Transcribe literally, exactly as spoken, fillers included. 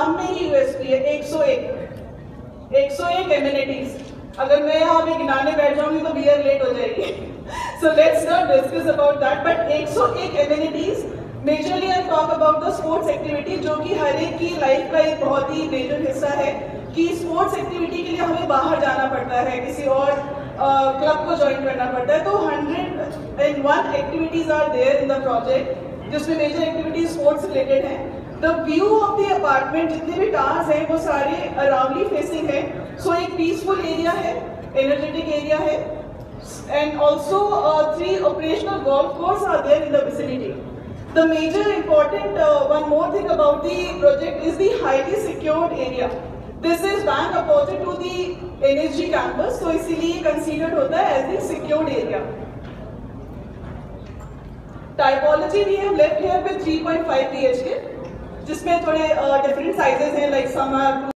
नाम में ही यूएसपी है, एक सौ एक एक सौ एक एमिनिटीज। अगर मैं यहाँ पे गिनाने बैठ जाऊंगी तो बियर लेट हो जाएगी। So let's not discuss about that, but एक सौ एक amenities majorly I talk about the sports activity, जो कि हर एक की लाइफ का एक बहुत ही मेजर हिस्सा है कि स्पोर्ट्स एक्टिविटी के लिए हमें बाहर जाना पड़ता है, किसी और क्लब uh, को ज्वाइन करना पड़ता है। तो hundred and one activities are there in the project, जिसमें मेजर एक्टिविटीज स्पोर्ट्स रिलेटेड हैं। The view of the apartment, जितने भी टावर्स हैं वो सारे अराउंडली फेसिंग है। सो so, एक पीसफुल एरिया है, एनर्जेटिक एरिया है, and also three operational golf course are there in the vicinity. The major important uh, one more thing about the project is the highly secured area. This is bank opposite to the N S G campus, so इसीलिए considered होता है as the secured area. Typology we have left here with three point five B H K, जिसमें थोड़े uh, different sizes हैं, like some are